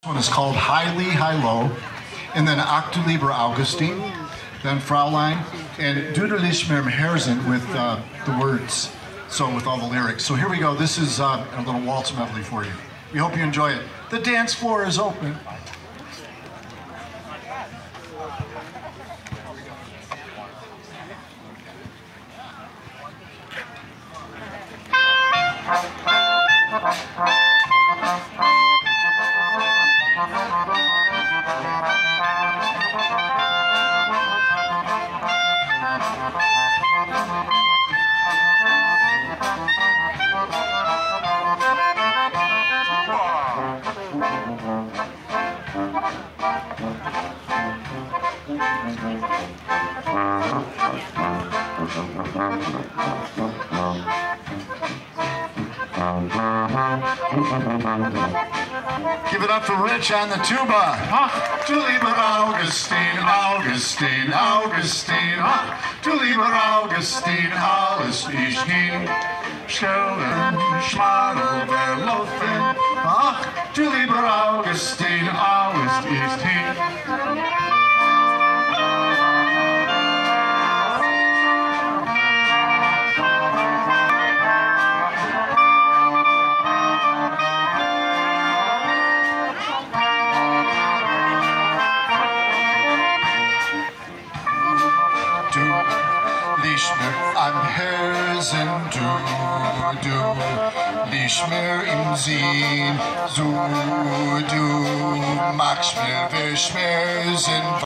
One is called Highly High Low, and then Ach du lieber Augustin, then Fraulein, and Du dich mir Herzen with the words, so with all the lyrics. So here we go. This is a little waltz medley for you. We hope you enjoy it. The dance floor is open. Give it up for Rich on the tuba. Ach, du lieber Augustin, Augustin, Augustin. Ach, du lieber Augustin, alles ist hin. Stellen, Schmadel, verlaufen. Ach, du lieber Augustin, alles ist hin. Liegt mir am Herzen, du liegst mir im Sinn, du magst mir verschmerzen.